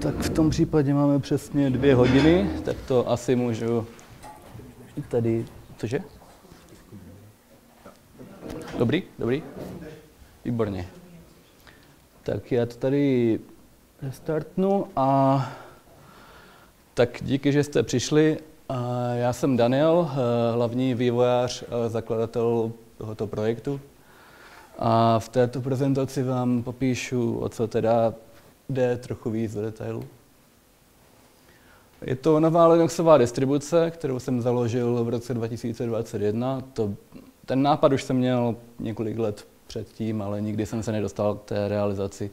Tak v tom případě máme přesně 2 hodiny, tak to asi můžu tady, cože? Dobrý, dobrý? Výborně. Tak já to tady restartnu a tak díky, že jste přišli. Já jsem Daniel, hlavní vývojář a zakladatel tohoto projektu. A v této prezentaci vám popíšu, o co teda jde trochu víc do detailu. Je to nová Linuxová distribuce, kterou jsem založil v roce 2021. Ten nápad už jsem měl několik let předtím, ale nikdy jsem se nedostal k té realizaci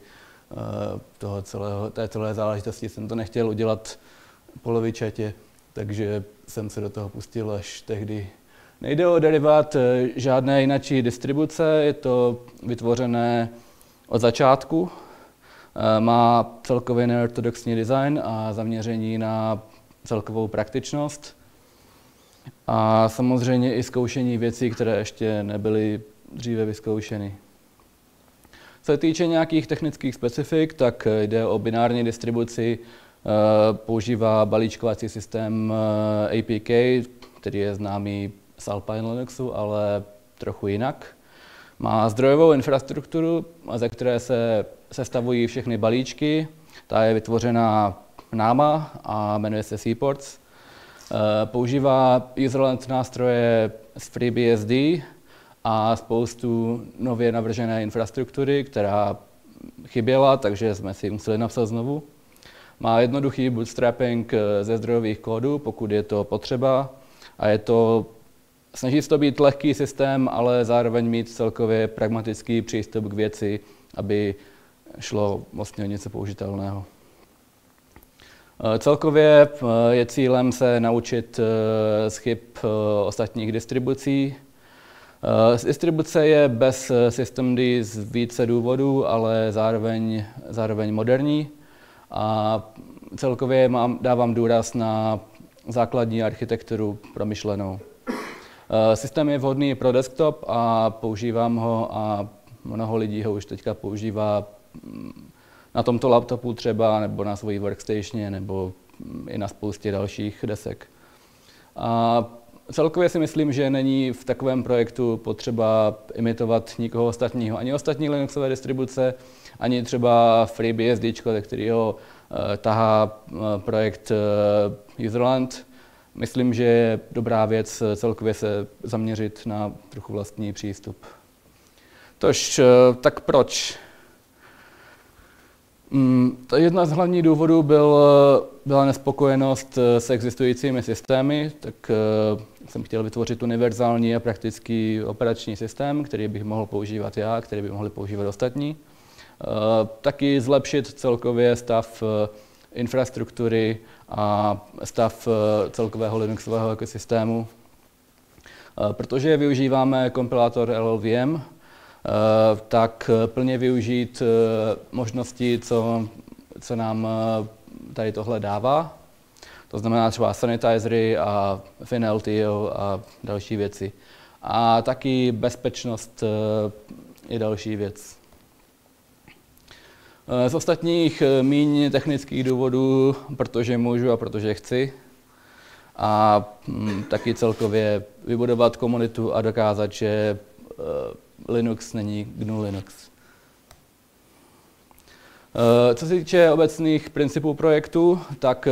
té celé záležitosti. Jsem to nechtěl udělat polovičatě, takže jsem se do toho pustil až tehdy. Nejde o derivát žádné jináčí distribuce, je to vytvořené od začátku. Má celkově neortodoxní design a zaměření na celkovou praktičnost. A samozřejmě i zkoušení věcí, které ještě nebyly dříve vyzkoušeny. Co se týče nějakých technických specifik, tak jde o binární distribuci, používá balíčkovací systém APK, který je známý z Alpine Linuxu, ale trochu jinak. Má zdrojovou infrastrukturu, ze které se sestavují všechny balíčky. Ta je vytvořena náma a jmenuje se Seaports. Používá userland nástroje z FreeBSD a spoustu nově navržené infrastruktury, která chyběla, takže jsme si museli napsat znovu. Má jednoduchý bootstrapping ze zdrojových kódů, pokud je to potřeba. A snaží se to být lehký systém, ale zároveň mít celkově pragmatický přístup k věci, aby šlo vlastně o něco použitelného. Celkově je cílem se naučit z chyb ostatních distribucí. Distribuce je bez systemd z více důvodů, ale zároveň moderní. A celkově dávám důraz na základní architekturu promyšlenou. Systém je vhodný pro desktop a používám ho a mnoho lidí ho už teďka používá na tomto laptopu třeba, nebo na svojí workstationě, nebo i na spoustě dalších desek. A celkově si myslím, že není v takovém projektu potřeba imitovat nikoho ostatního, ani ostatní Linuxové distribuce, ani třeba FreeBSD, ze kterého tahá projekt Userland. Myslím, že je dobrá věc celkově se zaměřit na trochu vlastní přístup. Tož, tak proč? Jedna z hlavních důvodů byla nespokojenost s existujícími systémy, tak jsem chtěl vytvořit univerzální a praktický operační systém, který bych mohl používat já, který by mohli používat ostatní. Taky zlepšit celkově stav infrastruktury a stav celkového Linuxového ekosystému. Protože využíváme kompilátor LLVM, tak plně využít možnosti, co nám tady tohle dává. To znamená třeba sanitizery a FinLTO a další věci. A taky bezpečnost je další věc. Z ostatních míň technických důvodů, protože můžu a protože chci. A taky celkově vybudovat komunitu a dokázat, že Linux není GNU Linux. Co se týče obecných principů projektu, tak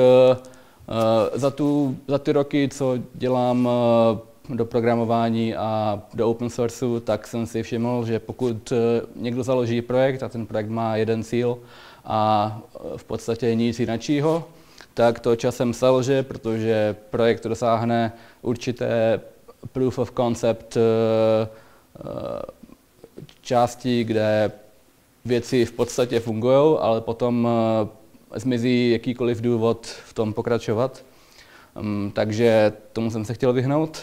za ty roky, co dělám do programování a do open sourceu, tak jsem si všiml, že pokud někdo založí projekt a ten projekt má jeden cíl a v podstatě nic jiného, tak to časem selže, protože projekt dosáhne určité proof of concept části, kde věci v podstatě fungují, ale potom zmizí jakýkoliv důvod v tom pokračovat. Takže tomu jsem se chtěl vyhnout.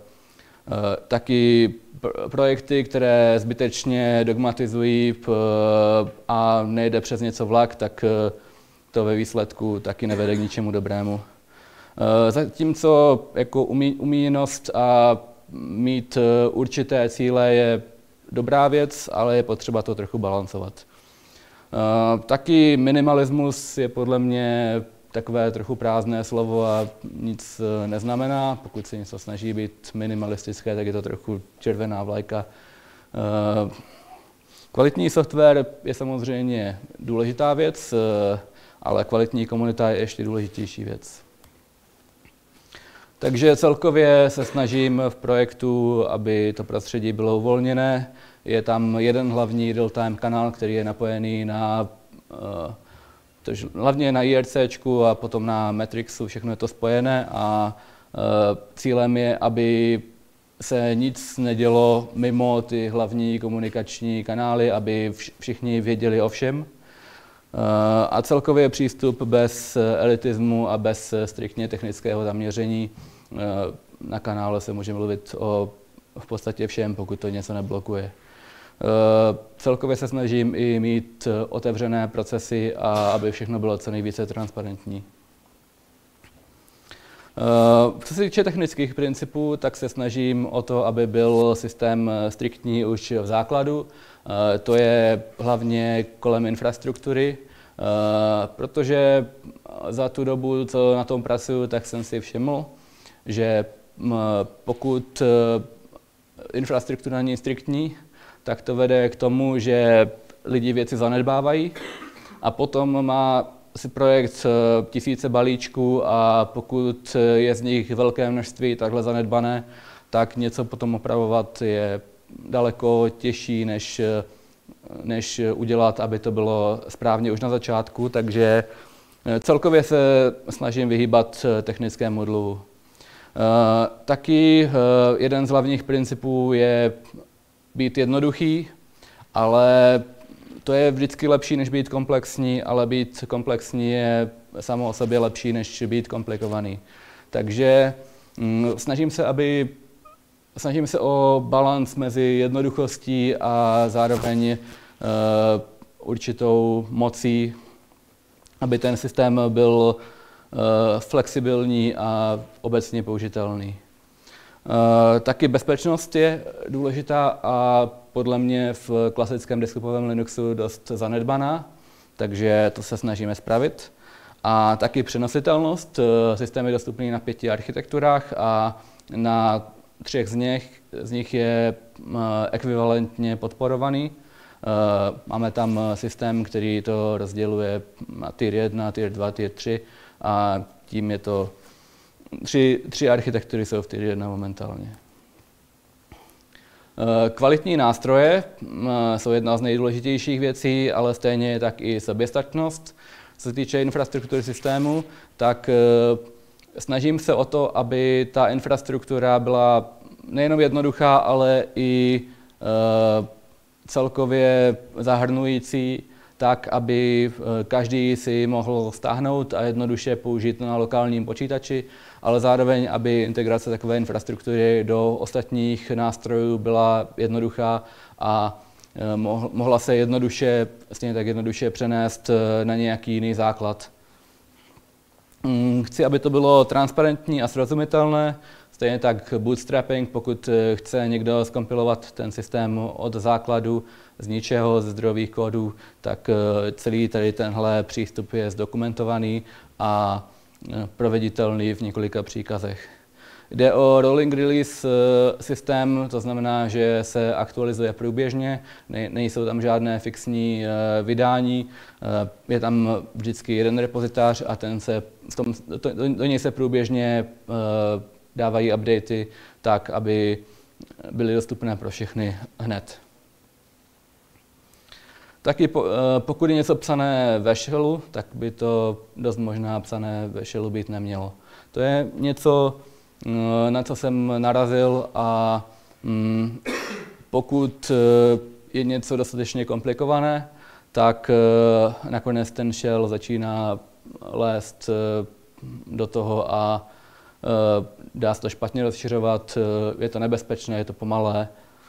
Taky projekty, které zbytečně dogmatizují a nejde přes něco vlak, tak to ve výsledku taky nevede k ničemu dobrému. Zatímco jako umíněnost a mít určité cíle je dobrá věc, ale je potřeba to trochu balancovat. Taky minimalismus je podle mě takové trochu prázdné slovo a nic neznamená. Pokud se něco snaží být minimalistické, tak je to trochu červená vlajka. Kvalitní software je samozřejmě důležitá věc, ale kvalitní komunita je ještě důležitější věc. Takže celkově se snažím v projektu, aby to prostředí bylo uvolněné. Je tam jeden hlavní real-time kanál, který je napojený na hlavně na IRCčku a potom na Matrixu, všechno je to spojené a cílem je, aby se nic nedělo mimo ty hlavní komunikační kanály, aby všichni věděli o všem. A celkově přístup bez elitismu a bez striktně technického zaměření. Na kanále se může mluvit o v podstatě všem, pokud to něco neblokuje. Celkově se snažím i mít otevřené procesy a aby všechno bylo co nejvíce transparentní. Co se týče technických principů, tak se snažím o to, aby byl systém striktní už v základu. To je hlavně kolem infrastruktury, protože za tu dobu, co na tom pracuji, tak jsem si všiml, že pokud infrastruktura není striktní, tak to vede k tomu, že lidi věci zanedbávají a potom má si projekt tisíce balíčků a pokud je z nich velké množství takhle zanedbané, tak něco potom opravovat je daleko těžší, než udělat, aby to bylo správně už na začátku, takže celkově se snažím vyhýbat technickému dluhu. Taky jeden z hlavních principů je být jednoduchý, ale to je vždycky lepší, než být komplexní, ale být komplexní je samo o sobě lepší, než být komplikovaný. Takže snažím se o balans mezi jednoduchostí a zároveň určitou mocí, aby ten systém byl flexibilní a obecně použitelný. Taky bezpečnost je důležitá a podle mě v klasickém desktopovém Linuxu dost zanedbaná, takže to se snažíme spravit. A taky přenositelnost. Systém je dostupný na 5 architekturách a na 3 z nich je ekvivalentně podporovaný. Máme tam systém, který to rozděluje na tier 1, tier 2, tier 3 a tím je to 3 architektury jsou v tier 1 momentálně. Kvalitní nástroje jsou jedna z nejdůležitějších věcí, ale stejně tak i soběstačnost. Co se týče infrastruktury systému, tak snažím se o to, aby ta infrastruktura byla nejenom jednoduchá, ale i celkově zahrnující, tak, aby každý si mohl stáhnout a jednoduše použít na lokálním počítači, ale zároveň, aby integrace takové infrastruktury do ostatních nástrojů byla jednoduchá a mohla se stejně tak jednoduše přenést na nějaký jiný základ. Chci, aby to bylo transparentní a srozumitelné, stejně tak bootstrapping, pokud chce někdo zkompilovat ten systém od základu z ničeho, ze zdrojových kódů, tak celý tady tenhle přístup je zdokumentovaný a proveditelný v několika příkazech. Jde o rolling release systém, to znamená, že se aktualizuje průběžně, nejsou tam žádné fixní vydání, je tam vždycky jeden repozitář a do něj se průběžně dávají updaty tak, aby byly dostupné pro všechny hned. Taky pokud je něco psané ve shellu, tak by to dost možná psané ve shellu být nemělo. To je něco, na co jsem narazil a pokud je něco dostatečně komplikované, tak nakonec ten shell začíná lézt do toho a dá se to špatně rozšiřovat, je to nebezpečné, je to pomalé.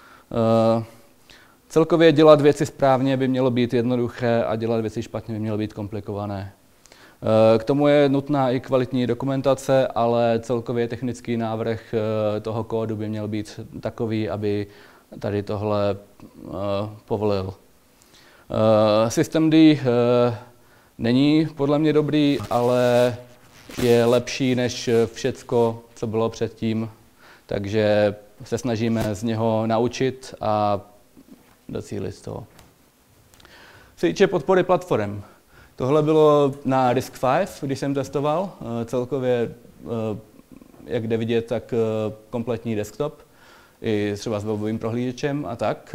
Celkově dělat věci správně by mělo být jednoduché a dělat věci špatně by mělo být komplikované. K tomu je nutná i kvalitní dokumentace, ale celkově technický návrh toho kódu by měl být takový, aby tady tohle povolil. Systemd není podle mě dobrý, ale je lepší než všecko, co bylo předtím, takže se snažíme z něho naučit a docílit toho. Co se týče podpory platform, tohle bylo na RISC-V, když jsem testoval, celkově, jak jde vidět, tak kompletní desktop, i třeba s webovým prohlížečem a tak.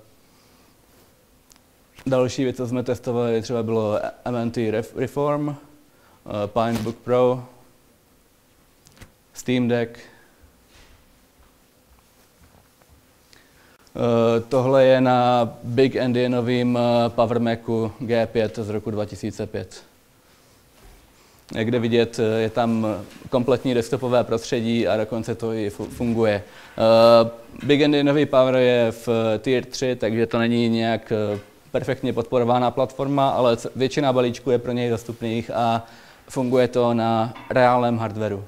Další věc, co jsme testovali, třeba bylo MNT Reform, Pinebook Pro, Steam Deck. Tohle je na Big Endianovým Power Macu G5 z roku 2005. Jak jde vidět, je tam kompletní desktopové prostředí a dokonce to i funguje. Big Endianový Power je v Tier 3, takže to není nějak perfektně podporovaná platforma, ale většina balíčků je pro něj dostupných a funguje to na reálném hardwaru.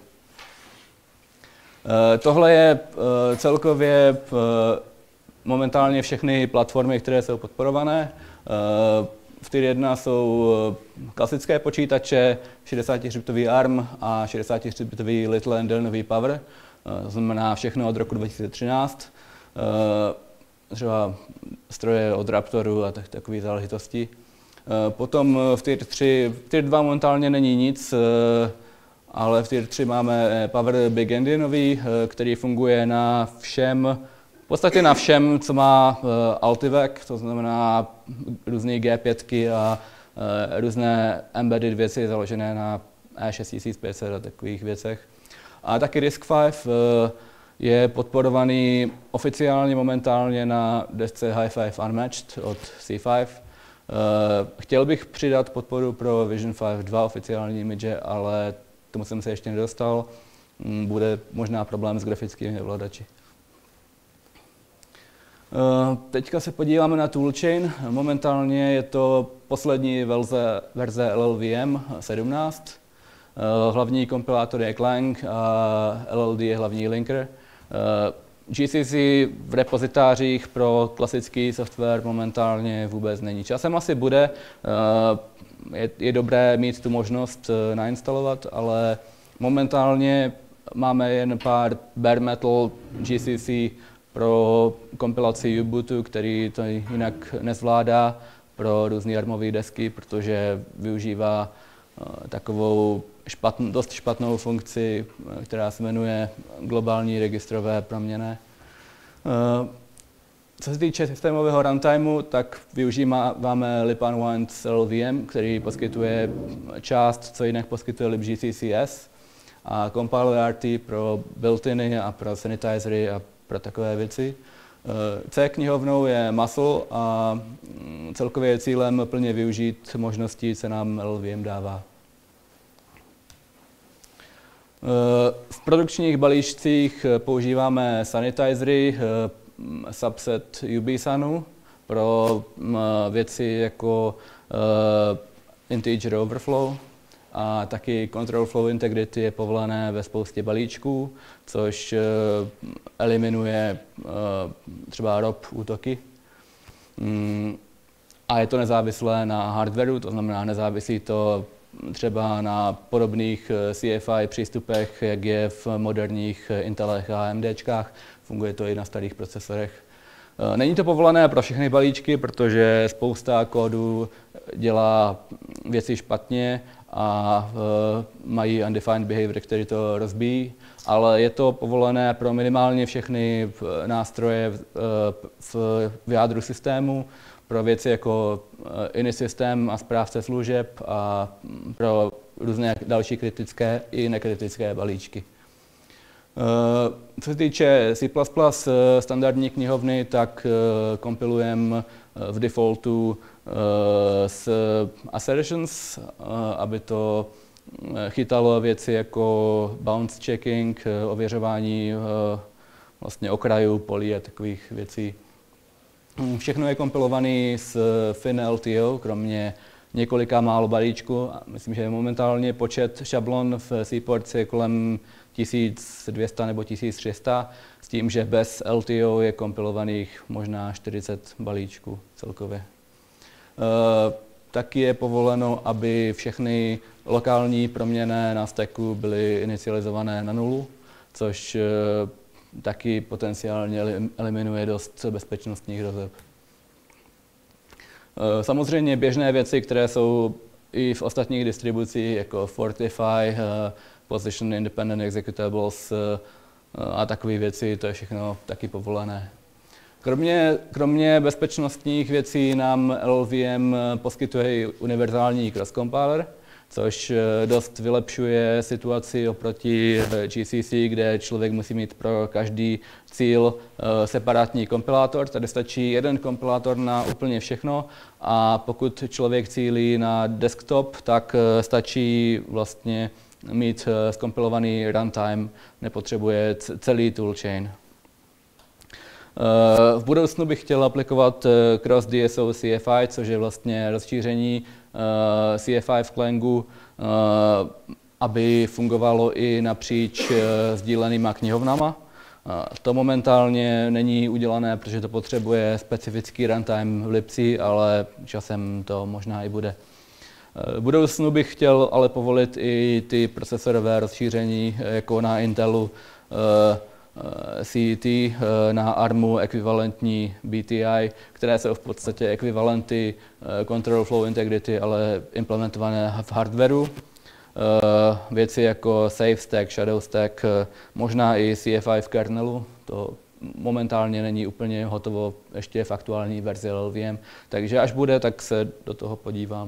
Tohle je celkově momentálně všechny platformy, které jsou podporované. V Tier 1 jsou klasické počítače, 64-bitový ARM a 64-bitový Little Endianový Power, to znamená všechno od roku 2013. Třeba stroje od Raptoru a takové záležitosti. Potom v Tier 3, v Tier 2 momentálně není nic, ale v Tier 3 máme Power Big Endianový, který funguje na všem, v podstatě na všem, co má Altivec, to znamená různé G5 a různé embedded věci založené na E6500 a takových věcech. A taky RISC-V je podporovaný oficiálně momentálně na desce Hi-Fi Unmatched od C5. Chtěl bych přidat podporu pro Vision 5 2 oficiální image, ale tomu jsem se ještě nedostal. Bude možná problém s grafickými ovladači. Teďka se podíváme na toolchain. Momentálně je to poslední verze LLVM 17. Hlavní kompilátor je Clang a LLD je hlavní linker. GCC v repozitářích pro klasický software momentálně vůbec není. Časem asi bude, je dobré mít tu možnost nainstalovat, ale momentálně máme jen pár bare metal GCC pro kompilaci Ubuntu, který to jinak nezvládá, pro různé armové desky, protože využívá takovou dost špatnou funkci, která se jmenuje globální registrové proměnné. Co se týče systémového runtimeu, tak využíváme LibUnwind LLVM, který poskytuje část, co jinak poskytuje libgccs, a compiler RT pro built-iny a pro sanitizery a pro takové věci. C knihovnou je Muscle a celkově je cílem plně využít možností, co nám LLVM dává. V produkčních balíčcích používáme sanitizery, subset UBSANu pro věci jako integer overflow a taky control flow integrity je povolené ve spoustě balíčků, což eliminuje třeba ROP útoky. A je to nezávislé na hardwareu, to znamená nezávisí to třeba na podobných CFI přístupech, jak je v moderních Intelech a AMDčkách. Funguje to i na starých procesorech. Není to povolené pro všechny balíčky, protože spousta kódů dělá věci špatně a mají undefined behavior, který to rozbíjí, ale je to povolené pro minimálně všechny nástroje v jádru systému, pro věci jako inisystem a správce služeb a pro různé další kritické i nekritické balíčky. Co se týče C++ standardní knihovny, tak kompilujeme v defaultu s assertions, aby to chytalo věci jako bounce checking, ověřování vlastně okrajů, polí a takových věcí. Všechno je kompilované s FinLTO, kromě několika málo balíčků. Myslím, že momentálně počet šablon v C-Ports je kolem 1200 nebo 1300, s tím, že bez LTO je kompilovaných možná 40 balíčků celkově. Taky je povoleno, aby všechny lokální proměnné na stacku byly inicializované na nulu, což taky potenciálně eliminuje dost bezpečnostních hrozeb. Samozřejmě běžné věci, které jsou i v ostatních distribucích, jako Fortify, Position Independent Executables a takové věci, to je všechno taky povolené. Kromě bezpečnostních věcí nám LLVM poskytuje i univerzální cross-compiler, což dost vylepšuje situaci oproti GCC, kde člověk musí mít pro každý cíl separátní kompilátor. Tady stačí jeden kompilátor na úplně všechno a pokud člověk cílí na desktop, tak stačí vlastně mít zkompilovaný runtime, nepotřebuje celý toolchain. V budoucnu bych chtěl aplikovat Cross DSO CFI, což je vlastně rozšíření CFI v Clangu, aby fungovalo i napříč sdílenýma knihovnama. To momentálně není udělané, protože to potřebuje specifický runtime v libci, ale časem to možná i bude. V budoucnu bych chtěl ale povolit i ty procesorové rozšíření, jako na Intelu CET, na ARMu ekvivalentní BTI, které jsou v podstatě ekvivalenty Control Flow Integrity, ale implementované v hardwareu. Věci jako Safe Stack, Shadow Stack, možná i CFI v kernelu, to momentálně není úplně hotovo ještě v aktuální verzi LLVM, takže až bude, tak se do toho podívám.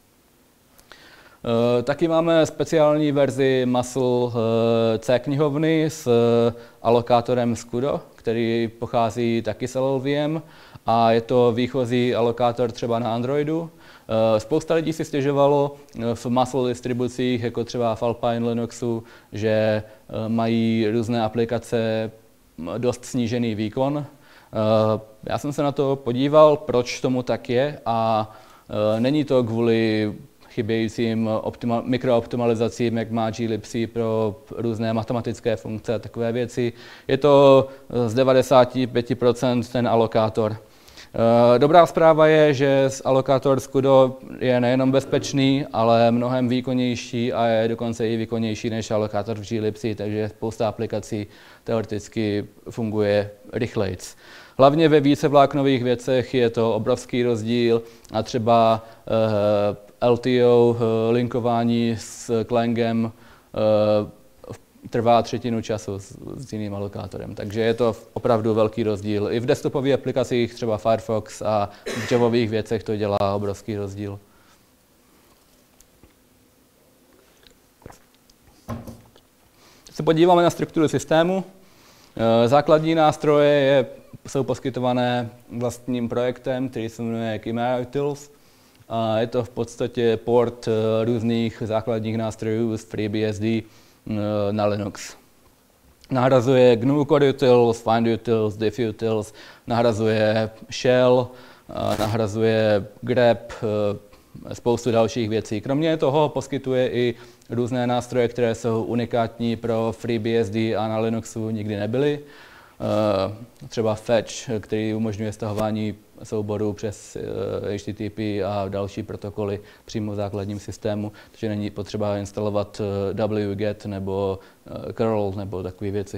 Taky máme speciální verzi Muscle C knihovny s alokátorem Scudo, který pochází taky z LLVM a je to výchozí alokátor třeba na Androidu. Spousta lidí si stěžovalo v Muscle distribucích, jako třeba v Alpine Linuxu, že mají různé aplikace dost snížený výkon. Já jsem se na to podíval, proč tomu tak je, a není to kvůli chybějícím mikrooptimalizacím, jak má glibc pro různé matematické funkce a takové věci. Je to z 95% ten alokátor. Dobrá zpráva je, že alokátor Scudo je nejenom bezpečný, ale mnohem výkonnější a je dokonce i výkonnější než alokátor v glibc, takže spousta aplikací teoreticky funguje rychlejc. Hlavně ve vícevláknových věcech je to obrovský rozdíl a třeba LTO linkování s Clangem trvá třetinu času s jiným alokátorem, takže je to opravdu velký rozdíl. I v desktopových aplikacích, třeba Firefox, a v javových věcech to dělá obrovský rozdíl. Když se podíváme na strukturu systému, základní nástroje jsou poskytované vlastním projektem, který se jmenuje Chimera Utils. A je to v podstatě port různých základních nástrojů z FreeBSD na Linux. Nahrazuje GNU Core Utils, Find Utils, Diff Utils, nahrazuje Shell, nahrazuje grep, spoustu dalších věcí. Kromě toho poskytuje i různé nástroje, které jsou unikátní pro FreeBSD a na Linuxu nikdy nebyly. Třeba Fetch, který umožňuje stahování souborů přes HTTP a další protokoly přímo v základním systému, takže není potřeba instalovat wget nebo curl nebo takové věci.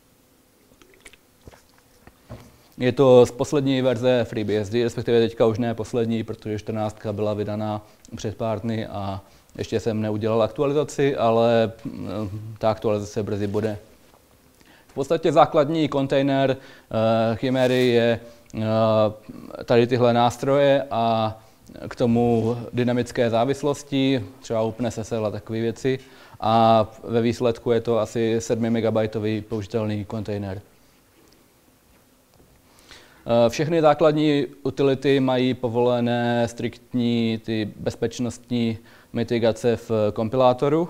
Je to z poslední verze FreeBSD, respektive teďka už ne poslední, protože 14 byla vydaná před pár dny a ještě jsem neudělal aktualizaci, ale ta aktualizace brzy bude. V podstatě základní kontejner Chimery je tady tyhle nástroje a k tomu dynamické závislosti, třeba OpenSSL a takové věci. A ve výsledku je to asi 7 MB použitelný kontejner. Všechny základní utility mají povolené striktní ty bezpečnostní mitigace v kompilátoru.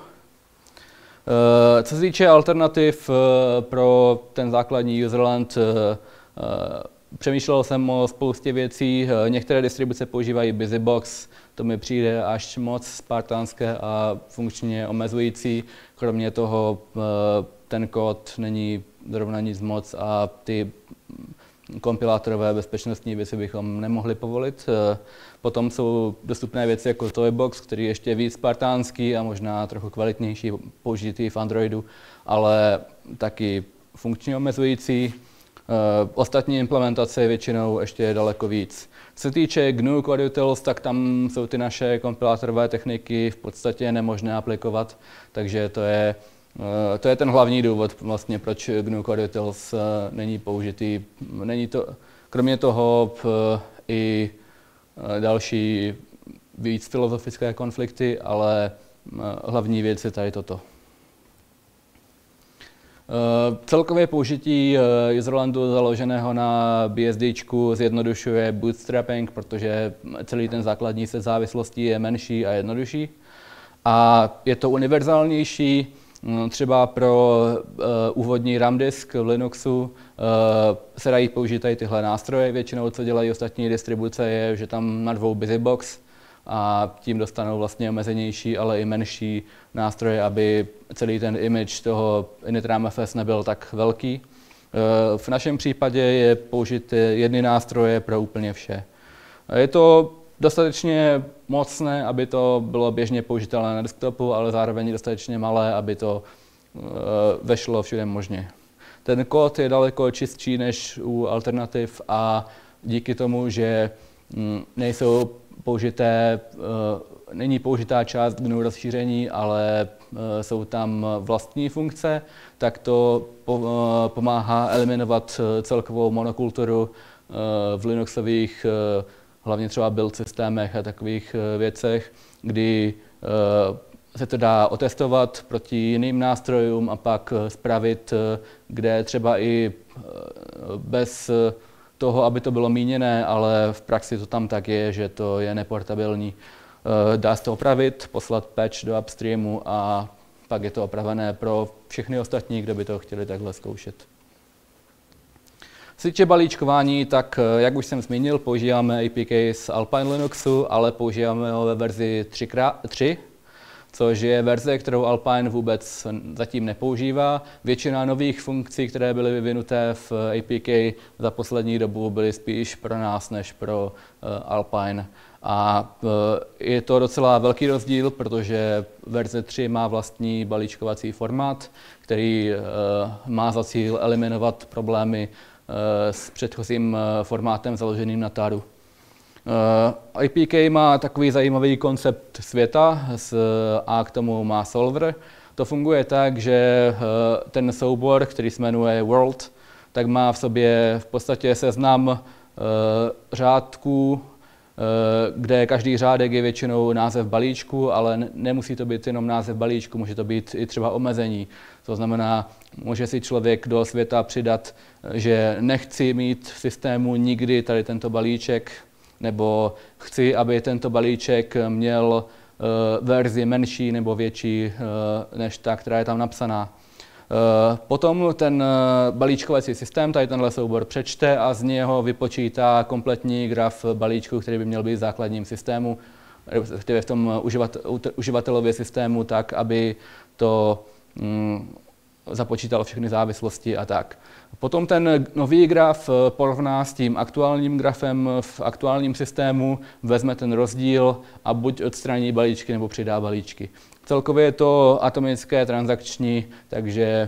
Co se týče alternativ pro ten základní userland, přemýšlel jsem o spoustě věcí. Některé distribuce používají BusyBox, to mi přijde až moc spartánské a funkčně omezující. Kromě toho ten kód není zrovna nic moc a ty kompilátorové bezpečnostní věci bychom nemohli povolit. Potom jsou dostupné věci jako Toybox, který je ještě víc spartánský a možná trochu kvalitnější, použitý v Androidu, ale taky funkčně omezující. Ostatní implementace je většinou ještě daleko víc. Co se týče GNU CodeUtils, tak tam jsou ty naše kompilátorové techniky v podstatě nemožné aplikovat, takže to je ten hlavní důvod, vlastně, proč GNU CodeUtils není použitý. Není to, kromě toho i další víc filozofické konflikty, ale hlavní věc je tady toto. Celkové použití userlandu založeného na BSDčku zjednodušuje bootstrapping, protože celý ten základní set závislostí je menší a jednodušší. A je to univerzálnější, třeba pro úvodní RAM disk v Linuxu se dají použít tady tyhle nástroje. Většinou, co dělají ostatní distribuce, je, že tam narvou BusyBox a tím dostanou vlastně omezenější, ale i menší nástroje, aby celý ten image toho initramfs nebyl tak velký. V našem případě je použít jedny nástroje pro úplně vše. Je to dostatečně mocné, aby to bylo běžně použitelné na desktopu, ale zároveň dostatečně malé, aby to vešlo všude možně. Ten kód je daleko čistší než u alternativ a díky tomu, že není použitá část GNU rozšíření, ale jsou tam vlastní funkce, tak to pomáhá eliminovat celkovou monokulturu v Linuxových, hlavně třeba build systémech a takových věcech, kdy se to dá otestovat proti jiným nástrojům a pak spravit, kde třeba i bez toho, aby to bylo míněné, ale v praxi to tam tak je, že to je neportabilní. Dá se to opravit, poslat patch do upstreamu a pak je to opravené pro všechny ostatní, kdo by to chtěli takhle zkoušet. Co se týče balíčkování, tak jak už jsem zmínil, používáme APK z Alpine Linuxu, ale používáme ho ve verzi 3.3, což je verze, kterou Alpine vůbec zatím nepoužívá. Většina nových funkcí, které byly vyvinuté v APK za poslední dobu, byly spíš pro nás než pro Alpine. A je to docela velký rozdíl, protože verze 3 má vlastní balíčkovací formát, který má za cíl eliminovat problémy s předchozím formátem založeným na taru. APK má takový zajímavý koncept světa a k tomu má solver. To funguje tak, že ten soubor, který se jmenuje world, tak má v sobě v podstatě seznam řádků, kde každý řádek je většinou název balíčku, ale nemusí to být jenom název balíčku, může to být i třeba omezení. To znamená, může si člověk do světa přidat, že nechci mít v systému nikdy tady tento balíček, nebo chci, aby tento balíček měl verzi menší nebo větší než ta, která je tam napsaná. Potom ten balíčkovací systém, tady tenhle soubor přečte a z něho vypočítá kompletní graf balíčku, který by měl být v základním systému, respektive v tom uživatelově systému, tak, aby to započítal všechny závislosti a tak. Potom ten nový graf porovná s tím aktuálním grafem v aktuálním systému, vezme ten rozdíl a buď odstraní balíčky nebo přidá balíčky. Celkově je to atomické, transakční, takže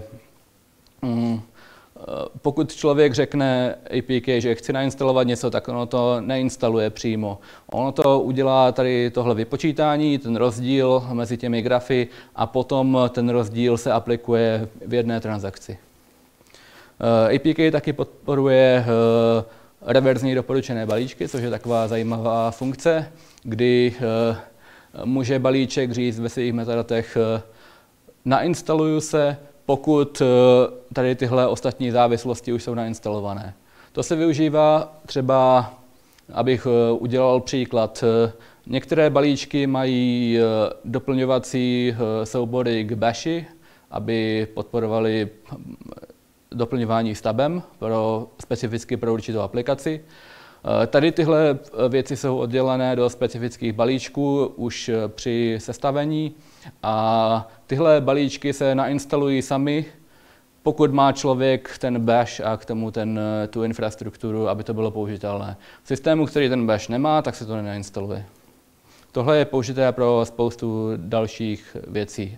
pokud člověk řekne APK, že chci nainstalovat něco, tak ono to neinstaluje přímo. Ono to udělá tady tohle vypočítání, ten rozdíl mezi těmi grafy a potom ten rozdíl se aplikuje v jedné transakci. APK taky podporuje reverzní doporučené balíčky, což je taková zajímavá funkce, kdy může balíček říct ve svých metadatech nainstaluju se, pokud tady tyhle ostatní závislosti už jsou nainstalované. To se využívá třeba, abych udělal příklad. Některé balíčky mají doplňovací soubory k bashi, aby podporovaly doplňování s tabem specificky pro určitou aplikaci. Tady tyhle věci jsou oddělené do specifických balíčků už při sestavení a tyhle balíčky se nainstalují sami pokud má člověk ten bash a k tomu tu infrastrukturu, aby to bylo použitelné. V systému, který ten bash nemá, tak se to nenainstaluje. Tohle je použité pro spoustu dalších věcí.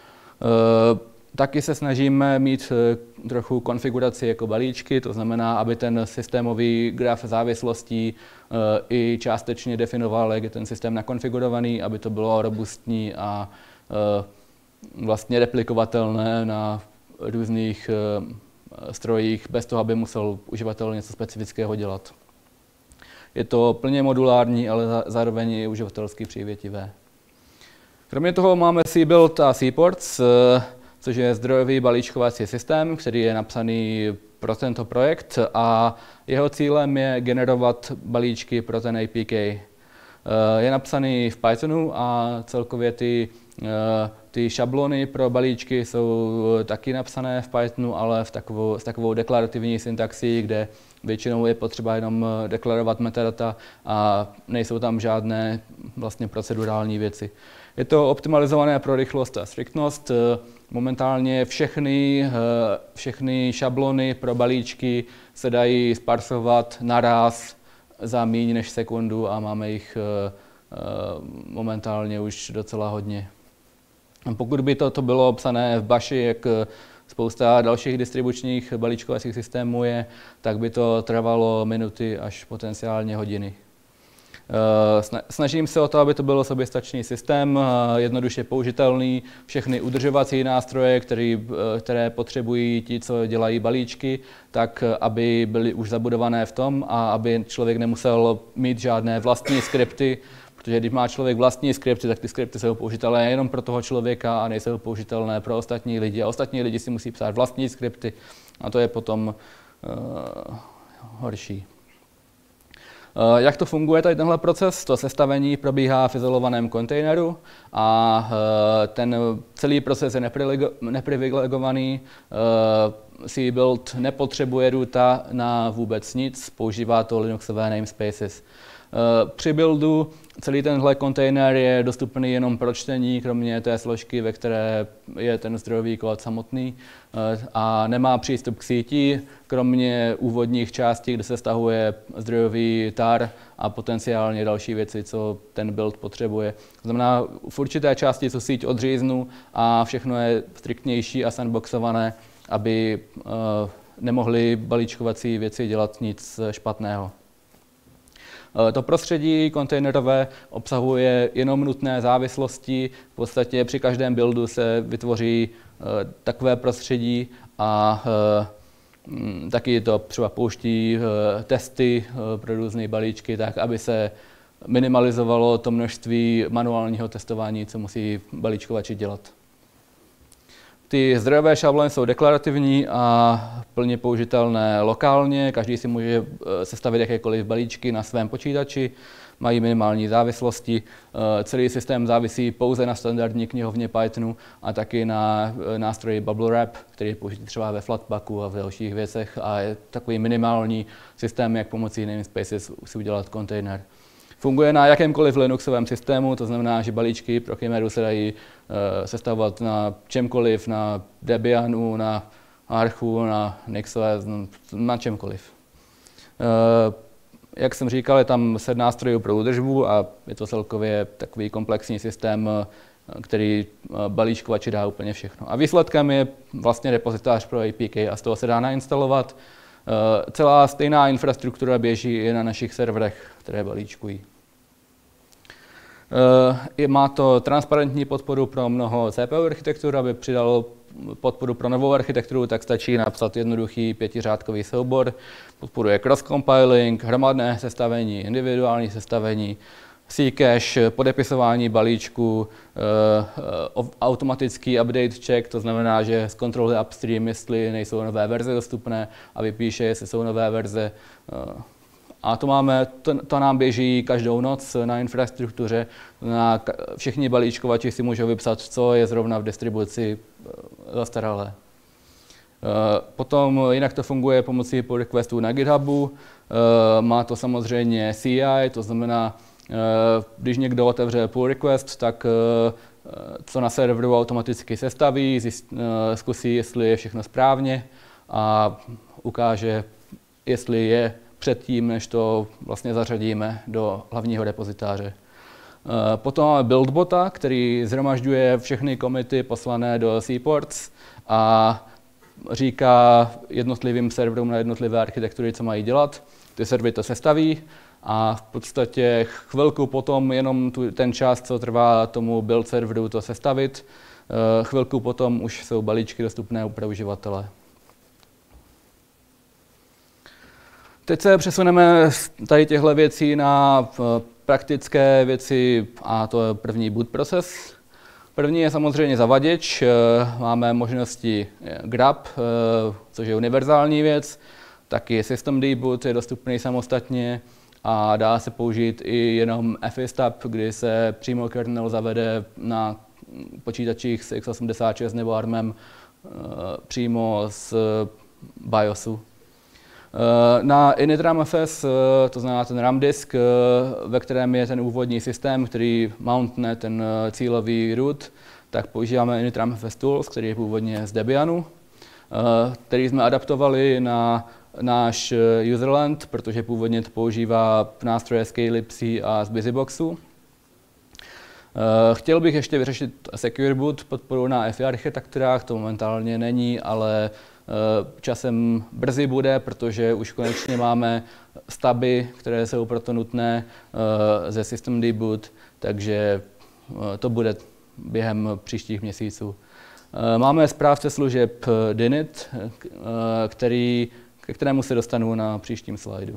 Taky se snažíme mít trochu konfiguraci jako balíčky, to znamená, aby ten systémový graf závislostí i částečně definoval, jak je ten systém nakonfigurovaný, aby to bylo robustní a vlastně replikovatelné na různých strojích, bez toho, aby musel uživatel něco specifického dělat. Je to plně modulární, ale zároveň i uživatelsky přívětivé. Kromě toho máme CBuild a CPorts, což je zdrojový balíčkovací systém, který je napsaný pro tento projekt a jeho cílem je generovat balíčky pro ten APK. Je napsaný v Pythonu a celkově ty šablony pro balíčky jsou taky napsané v Pythonu, ale s takovou deklarativní syntaxí, kde většinou je potřeba jenom deklarovat metadata a nejsou tam žádné vlastně procedurální věci. Je to optimalizované pro rychlost a striktnost. Momentálně všechny šablony pro balíčky se dají sparsovat naraz za méně než sekundu a máme jich momentálně už docela hodně. Pokud by to bylo obsané v Bashi, jak spousta dalších distribučních balíčkovacích systémů je, tak by to trvalo minuty až potenciálně hodiny. Snažím se o to, aby to byl soběstačný systém, jednoduše použitelný, všechny udržovací nástroje, které potřebují ti, co dělají balíčky, tak aby byly už zabudované v tom a aby člověk nemusel mít žádné vlastní skripty, protože když má člověk vlastní skripty, tak ty skripty jsou použitelné jenom pro toho člověka a nejsou použitelné pro ostatní lidi. A ostatní lidi si musí psát vlastní skripty a to je potom horší. Jak to funguje tady tenhle proces? To sestavení probíhá v izolovaném kontejneru a ten celý proces je neprivilegovaný. CBuild nepotřebuje roota na vůbec nic, používá to Linuxové namespaces. Při buildu celý tenhle kontejner je dostupný jenom pro čtení, kromě té složky, ve které je ten zdrojový kód samotný a nemá přístup k síti, kromě úvodních částí, kde se stahuje zdrojový tar a potenciálně další věci, co ten build potřebuje. To znamená, v určité části tu síť odříznu a všechno je striktnější a sandboxované, aby nemohly balíčkovací věci dělat nic špatného. To prostředí kontejnerové obsahuje jenom nutné závislosti. V podstatě při každém buildu se vytvoří takové prostředí a taky to třeba pouští testy pro různé balíčky, tak aby se minimalizovalo to množství manuálního testování, co musí balíčkovači dělat. Ty zdrojové šablony jsou deklarativní a plně použitelné lokálně. Každý si může sestavit jakékoliv balíčky na svém počítači, mají minimální závislosti. Celý systém závisí pouze na standardní knihovně Pythonu a taky na nástroji BubbleWrap, který je použitý třeba ve Flatpaku a v dalších věcech a je takový minimální systém, jak pomocí namespaces si udělat kontejner. Funguje na jakémkoliv Linuxovém systému, to znamená, že balíčky pro Chimeru se dají sestavovat na čemkoliv, na Debianu, na Archu, na NixOS, na čemkoliv. Jak jsem říkal, je tam 7 nástrojů pro údržbu a je to celkově takový komplexní systém, který balíčkovači dá úplně všechno. A výsledkem je vlastně repozitář pro APK a z toho se dá nainstalovat. Celá stejná infrastruktura běží i na našich serverech, které balíčkují. Má to transparentní podporu pro mnoho CPU architektur, aby přidalo podporu pro novou architekturu, tak stačí napsat jednoduchý 5řádkový soubor. Podporuje cross-compiling, hromadné sestavení, individuální sestavení, Ccache, podepisování balíčku, automatický update check, to znamená, že zkontroluje upstream, jestli nejsou nové verze dostupné a vypíše, jestli jsou nové verze. A to nám běží každou noc na infrastruktuře. Všichni balíčkovači si můžou vypsat, co je zrovna v distribuci zastaralé. Potom jinak to funguje pomocí pull requestů na GitHubu. Má to samozřejmě CI, to znamená, když někdo otevře pull request, tak co na serveru automaticky sestaví, zkusí, jestli je všechno správně a ukáže, jestli je předtím, než to vlastně zařadíme do hlavního repozitáře. Potom máme buildbota, který shromažďuje všechny commity poslané do Seaports a říká jednotlivým serverům na jednotlivé architektury, co mají dělat. Ty servery to sestaví a v podstatě chvilku potom, jenom ten čas, co trvá tomu build serveru to sestavit, chvilku potom už jsou balíčky dostupné pro uživatele. Teď se přesuneme z tady těchto věcí na praktické věci a to je první boot proces. První je samozřejmě zavaděč. Máme možnosti grab, což je univerzální věc, taky systemd boot je dostupný samostatně a dá se použít i jenom fstab, kdy se přímo kernel zavede na počítačích s x86 nebo ARMem přímo z BIOSu. Na initramfs, to znamená ten RAM disk, ve kterém je ten úvodní systém, který mountne ten cílový root, tak používáme initramfs tools, který je původně z Debianu, který jsme adaptovali na náš userland, protože původně to používá nástroje z Calypsy a z Busyboxu. Chtěl bych ještě vyřešit Secure Boot, podporu na FI architekturách, to momentálně není, ale časem brzy bude, protože už konečně máme staby, které jsou proto nutné ze systemd boot, takže to bude během příštích měsíců. Máme správce služeb Dinit, ke kterému se dostanu na příštím slajdu.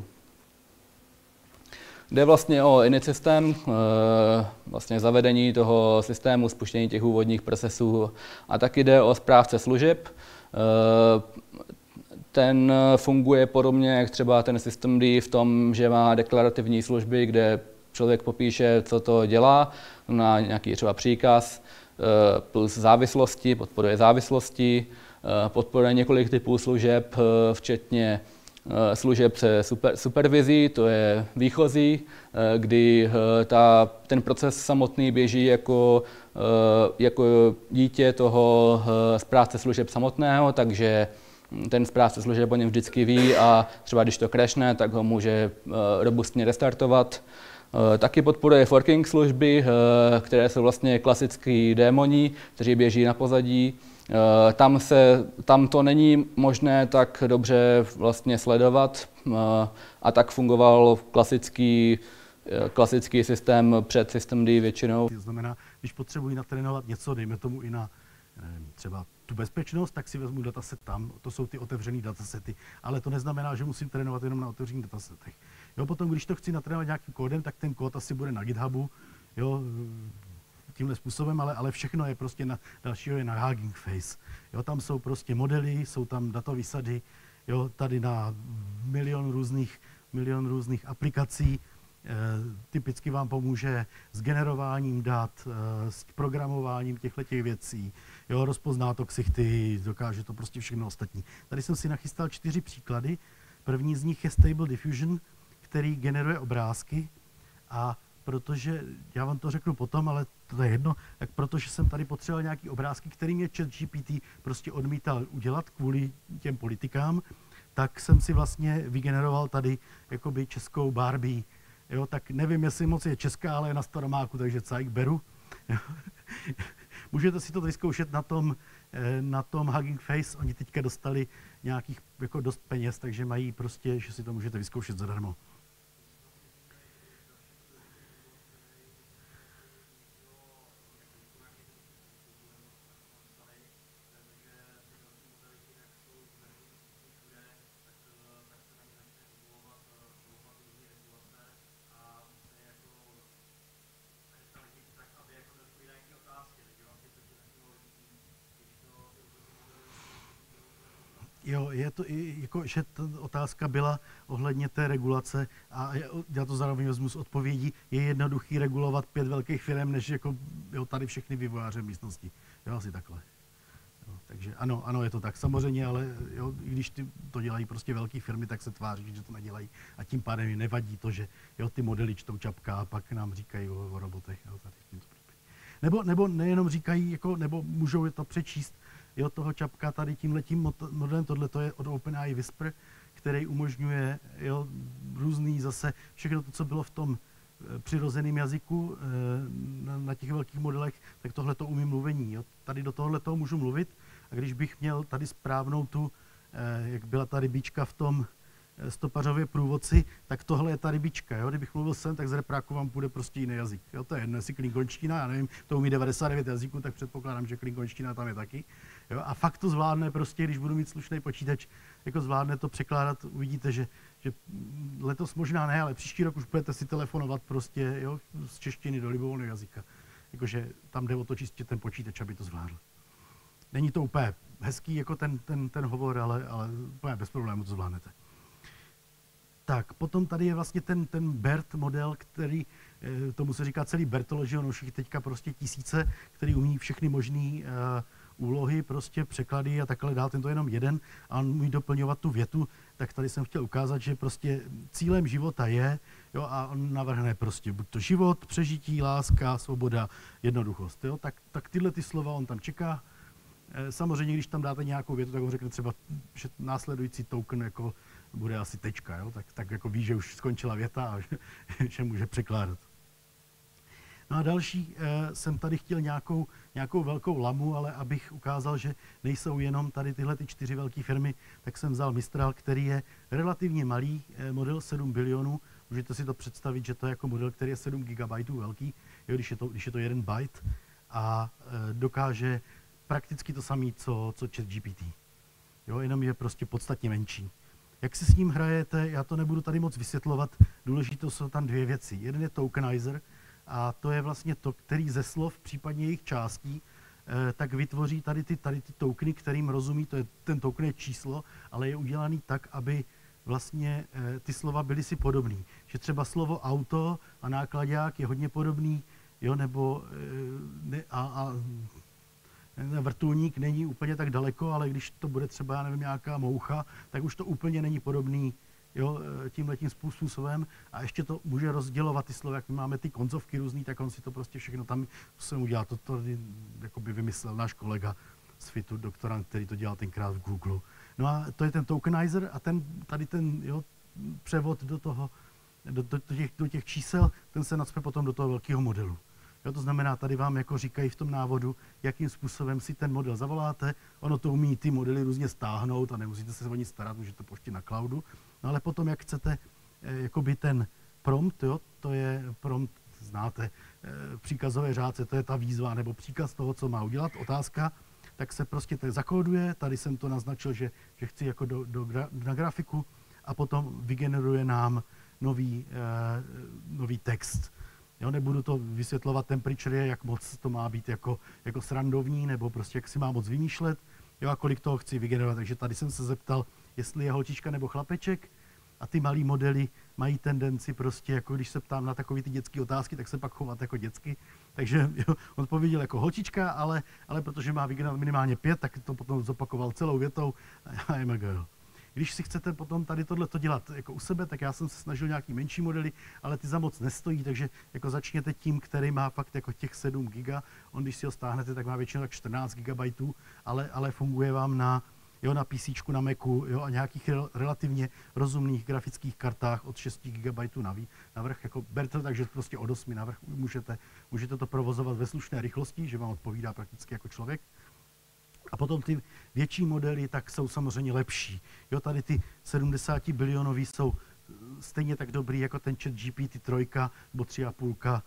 Jde vlastně o init systém, vlastně zavedení toho systému, spuštění těch úvodních procesů a taky jde o správce služeb. Ten funguje podobně jak třeba ten systemd v tom, že má deklarativní služby, kde člověk popíše, co to dělá, na nějaký třeba příkaz, plus závislosti, podporuje závislosti, podporuje několik typů služeb, včetně služeb se supervizí, to je výchozí, kdy ten proces samotný běží jako dítě toho správce služeb samotného, takže ten správce služeb o něm vždycky ví a třeba když to crashne, tak ho může robustně restartovat. Taky podporuje forking služby, které jsou vlastně klasický démoni, kteří běží na pozadí. Tam to není možné tak dobře vlastně sledovat a tak fungoval klasický systém před systemd většinou. To znamená, když potřebuji natrénovat něco, dejme tomu i na třeba tu bezpečnost, tak si vezmu dataset tam, to jsou ty otevřené datasety, ale to neznamená, že musím trénovat jenom na otevřených datasetech. Jo, potom, když to chci natrénovat nějakým kódem, tak ten kód asi bude na GitHubu, jo, tímhle způsobem, ale všechno je prostě dalšího je na Hugging Face. Jo, tam jsou prostě modely, jsou tam datové sady, jo, tady na milion různých aplikací. Typicky vám pomůže s generováním dat, s programováním těchto věcí. Jo, rozpozná to ksichty, dokáže to prostě všechno ostatní. Tady jsem si nachystal 4 příklady. První z nich je Stable Diffusion, který generuje obrázky a protože, já vám to řeknu potom, ale to je jedno, tak protože jsem tady potřeboval nějaký obrázky, který mě ChatGPT prostě odmítal udělat kvůli těm politikám, tak jsem si vlastně vygeneroval tady jakoby českou Barbie. Jo, tak nevím, jestli moc je česká, ale je na Staromáku, takže cajk beru. Můžete si to vyzkoušet na tom Hugging Face. Oni teďka dostali nějakých jako dost peněz, takže mají prostě, že si to můžete vyzkoušet zadarmo. Jo, je to i, jako, že ta otázka byla ohledně té regulace a já to zároveň vezmu z odpovědí. Je jednoduchý regulovat 5 velkých firm, než jako, jo, tady všechny vývojáře v místnosti. Jo, asi takhle. Jo, takže ano, je to tak. Samozřejmě, ale jo, i když to dělají prostě velké firmy, tak se tváří, že to nedělají. A tím pádem jim nevadí to, že jo, ty modely čtou Čapka a pak nám říkají o robotech. Jo, tady v tímto případě. Nebo nejenom říkají, jako, nebo můžou to přečíst, jo, toho čapka tady tímhletím modelem, tohle to je od OpenAI Whisper, který umožňuje, jo, různý zase všechno to, co bylo v tom přirozeném jazyku na těch velkých modelech, tak tohle to umí mluvení. Jo. Tady do tohle toho můžu mluvit a když bych měl tady správnou tu, jak byla ta rybička v tom stopařově průvodci, tak tohle je ta rybička. Jo. Kdybych mluvil sem, tak z repráku vám půjde prostě jiný jazyk. Jo. To je jedno, jestli klingonština, já nevím, to umí 99 jazyků, tak předpokládám, že klingonština tam je taky. Jo. A fakt to zvládne prostě, když budu mít slušný počítač, jako zvládne to překládat, uvidíte, že letos možná ne, ale příští rok už budete si telefonovat prostě, jo, z češtiny do libovolného jazyka. Jakože tam jde o to čistě ten počítač, aby to zvládl. Není to úplně hezký jako ten hovor, ale úplně bez problémů to zvládnete. Tak, potom tady je vlastně ten BERT model, který, tomu se říká celý Bertology, on už jich teďka prostě tisíce, který umí všechny možný úlohy, prostě překlady a takhle dál, tento jenom jeden a on umí doplňovat tu větu, tak tady jsem chtěl ukázat, že prostě cílem života je, jo, a on navrhne prostě buď to život, přežití, láska, svoboda, jednoduchost, jo, tak tyhle ty slova on tam čeká. Samozřejmě, když tam dáte nějakou větu, tak on řekne třeba, že následující token jako bude asi tečka, jo, tak jako ví, že už skončila věta a že může překládat. No a další, jsem tady chtěl nějakou velkou lamu, ale abych ukázal, že nejsou jenom tady tyhle ty 4 velké firmy, tak jsem vzal Mistral, který je relativně malý, model 7 bilionů. Můžete si to představit, že to je jako model, který je 7 GB velký, jo, když je to 1 byte a dokáže prakticky to samé, co ChatGPT. Jo, jenom je prostě podstatně menší. Jak si s ním hrajete, já to nebudu tady moc vysvětlovat, důležité jsou tam 2 věci. Jeden je tokenizer, a to je vlastně to, který ze slov, případně jejich částí, tak vytvoří tady ty tokeny, kterým rozumí, ten token je číslo, ale je udělaný tak, aby vlastně ty slova byly si podobný. Že třeba slovo auto a nákladák je hodně podobný, jo, nebo vrtulník není úplně tak daleko, ale když to bude třeba, já nevím, nějaká moucha, tak už to úplně není podobný, jo, tímhletím způsobem a ještě to může rozdělovat ty slova, jak my máme ty koncovky různý, tak on si to prostě všechno tam musím udělat. To by vymyslel náš kolega z FITu, doktorant, který to dělal tenkrát v Google. No a to je ten tokenizer a tady ten převod do těch čísel, ten se nacpe potom do toho velkého modelu. Jo, to znamená, tady vám jako říkají v tom návodu, jakým způsobem si ten model zavoláte. Ono to umí ty modely různě stáhnout a nemusíte se o nic starat, můžete pouštět na cloudu. No ale potom, jak chcete jakoby ten prompt, jo, to je prompt, znáte, příkazové řádce, to je ta výzva nebo příkaz toho, co má udělat, otázka, tak se prostě to zakóduje, tady jsem to naznačil, že chci jako na grafiku a potom vygeneruje nám nový text. Jo, nebudu to vysvětlovat temperature, jak moc to má být jako srandovní, nebo prostě jak si má moc vymýšlet, jo, a kolik toho chci vygenerovat. Takže tady jsem se zeptal, jestli je holčička nebo chlapeček a ty malý modely mají tendenci prostě, jako když se ptám na takové ty dětské otázky, tak se pak chovat jako dětsky. Takže jo, on odpověděl jako holčička, ale protože má vygenerovat minimálně 5, tak to potom zopakoval celou větou I am a girl. Když si chcete potom tady tohleto dělat jako u sebe, tak já jsem se snažil nějaký menší modely, ale ty za moc nestojí, takže jako začněte tím, který má fakt jako těch 7 giga. On, když si ho stáhnete, tak má většinou tak 14 GB, ale funguje vám na PCčku, na Macu, jo, a nějakých relativně rozumných grafických kartách od 6 GB navrch, jako berte, takže prostě od 8 navrch můžete to provozovat ve slušné rychlosti, že vám odpovídá prakticky jako člověk. A potom ty větší modely tak jsou samozřejmě lepší. Jo, tady ty 70 bilionový jsou stejně tak dobrý jako ten ChatGPT 3 nebo 3,5,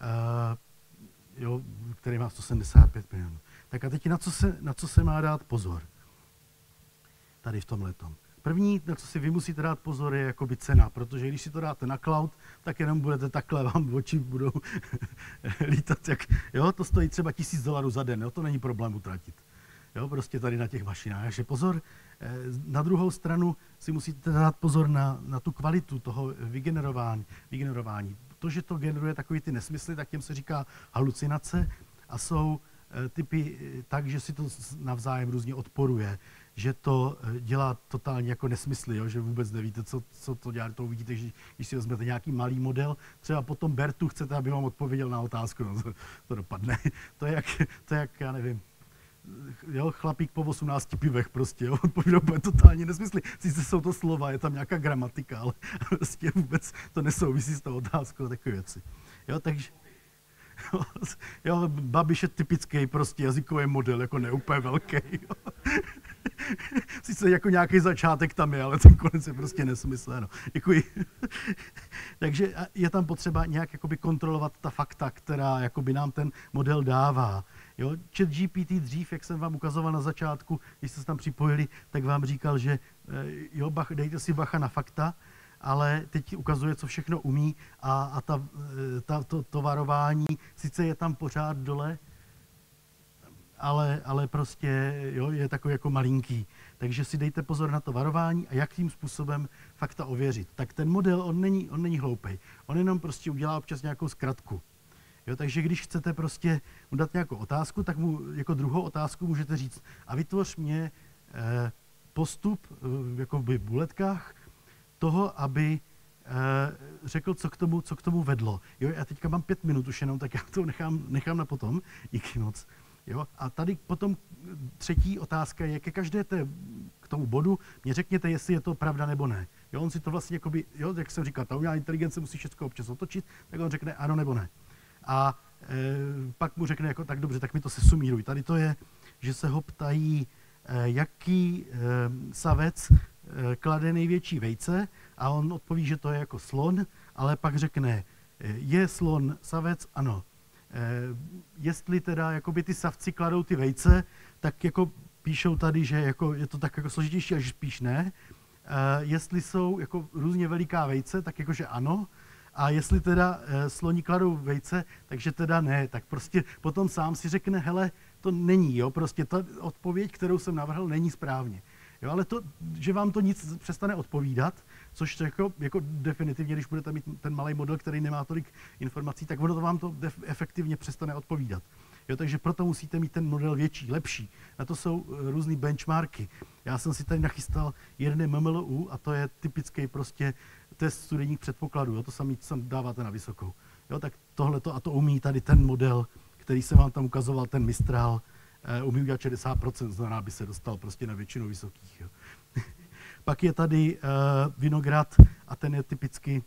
jo, který má 175 bilionů. Tak a teď na co se má dát pozor? Tady v tomhletom. První, na co si vy musíte dát pozor, je jakoby cena, protože když si to dáte na cloud, tak jenom budete takhle, vám oči budou lítat. Jo, to stojí třeba $1000 za den, jo, to není problém utratit. Jo, prostě tady na těch mašinách. Takže pozor, na druhou stranu si musíte dát pozor na tu kvalitu toho vygenerování. To, že to generuje takový ty nesmysly, tak těm se říká halucinace a jsou typy tak, že si to navzájem různě odporuje, že to dělá totálně jako nesmysly, jo? Že vůbec nevíte, co to dělá. To uvidíte, že když si vezmete nějaký malý model, třeba potom Bertu chcete, aby vám odpověděl na otázku, no, to dopadne. To je jak, já nevím, jo, chlapík po 18 pivech prostě, jo, odpovídá úplně totálně nesmysly. Sice jsou to slova, je tam nějaká gramatika, ale prostě vůbec to nesouvisí s tou otázkou, takové věci. Jo, takže jo, Babiš je typický prostě jazykový model, jako neúplně velký. Jo. Sice jako nějaký začátek tam je, ale ten konec je prostě nesmyslný. No. Děkuji. Takže je tam potřeba nějak jakoby kontrolovat ta fakta, která jakoby nám ten model dává. Jo? ChatGPT dřív, jak jsem vám ukazoval na začátku, když jste se tam připojili, tak vám říkal, že jo, dejte si bacha na fakta, ale teď ukazuje, co všechno umí a to varování, sice je tam pořád dole, ale prostě jo, je takový jako malinký. Takže si dejte pozor na to varování a jakým způsobem fakta ověřit. Tak ten model, on není hloupej. On jenom prostě udělá občas nějakou zkratku. Jo, takže když chcete prostě mu dát nějakou otázku, tak mu jako druhou otázku můžete říct a vytvoř mě postup jako v buletkách toho, aby řekl, co k tomu vedlo. Jo, já teďka mám 5 minut už jenom, tak já to nechám na potom. Díky moc. Jo, a tady potom třetí otázka je, ke každé k tomu bodu mě řekněte, jestli je to pravda nebo ne. Jo, on si to vlastně, jakoby, jo, jak jsem říkal, ta umělá inteligence musí všechno občas otočit, tak on řekne ano nebo ne. A pak mu řekne, jako, tak dobře, tak mi to sesumíruj. Tady to je, že se ho ptají, jaký savec klade největší vejce a on odpoví, že to je jako slon, ale pak řekne, je slon savec? Ano. Jestli teda jakoby ty savci kladou ty vejce, tak jako píšou tady, že jako je to tak jako složitější, až spíš ne. Jestli jsou jako různě veliká vejce, tak jakože ano. A jestli teda sloni kladou vejce, takže teda ne. Tak prostě potom sám si řekne, hele, to není, jo, prostě ta odpověď, kterou jsem navrhl, není správně. Jo, ale to, že vám to nic přestane odpovídat, což jako definitivně, když budete mít ten malý model, který nemá tolik informací, tak ono to vám to efektivně přestane odpovídat. Jo, takže proto musíte mít ten model větší, lepší. Na to jsou různý benchmarky. Já jsem si tady nachystal jeden MMLU a to je typický prostě test studijních předpokladů. Jo, to samý, co dáváte na vysokou. Jo, tak tohleto a to umí tady ten model, který jsem vám tam ukazoval, ten Mistral, umí udělat 60%, znamená, aby se dostal prostě na většinu vysokých. Jo. Pak je tady Vinograd a ten je typicky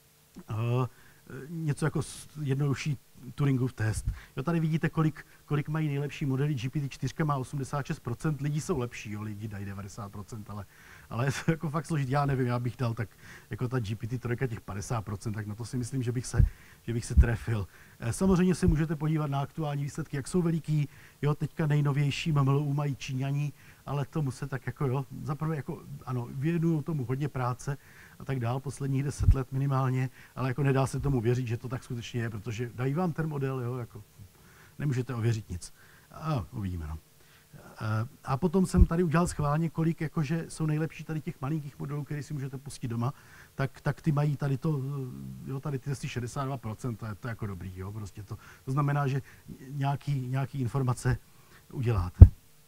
něco jako jednodušší Turingův test. Jo, tady vidíte, kolik mají nejlepší modely. GPT-4 má 86%, lidi jsou lepší, jo, lidi dají 90%, ale je to jako fakt složitý. Já nevím, já bych dal tak jako ta GPT-3 těch 50%, tak na to si myslím, že bych se trefil. Samozřejmě se můžete podívat na aktuální výsledky, jak jsou veliký. Jo, teďka nejnovější MMLU mají Číňani, ale tomu se tak jako, jo, zaprvé jako, ano, věnují tomu hodně práce a tak dál, posledních 10 let minimálně, ale jako nedá se tomu věřit, že to tak skutečně je, protože dají vám ten model, jo, jako nemůžete ověřit nic. Uvidíme, no. A potom jsem tady udělal schválně, kolik jakože jsou nejlepší tady těch malinkých modelů, které si můžete pustit doma, tak ty mají tady to, jo, tady ty 62%, to je jako dobrý, jo, prostě to znamená, že nějaký informace uděláte.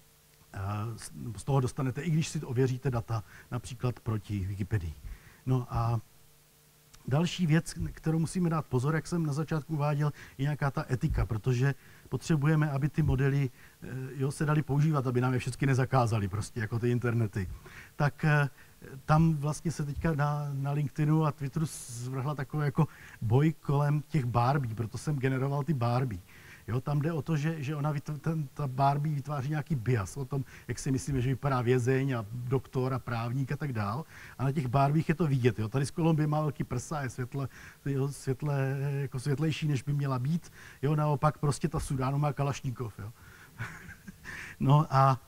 Z toho dostanete, i když si ověříte data, například proti Wikipedii. No a další věc, kterou musíme dát pozor, jak jsem na začátku uváděl, je nějaká ta etika, protože potřebujeme, aby ty modely jo, se daly používat, aby nám je všechny nezakázali, prostě jako ty internety. Tak tam vlastně se teďka na LinkedInu a Twitteru zvrhla takový jako boj kolem těch Barbie, proto jsem generoval ty Barbie. Jo, tam jde o to, že ta Barbie vytváří nějaký bias o tom, jak si myslíme, že vypadá vězeň a doktor a právník a tak dál. A na těch Barbiech je to vidět. Jo. Tady z Kolumbie má velký prsa, je jako světlejší, než by měla být. Jo, naopak prostě ta Sudánu má Kalašníkov. Jo. No a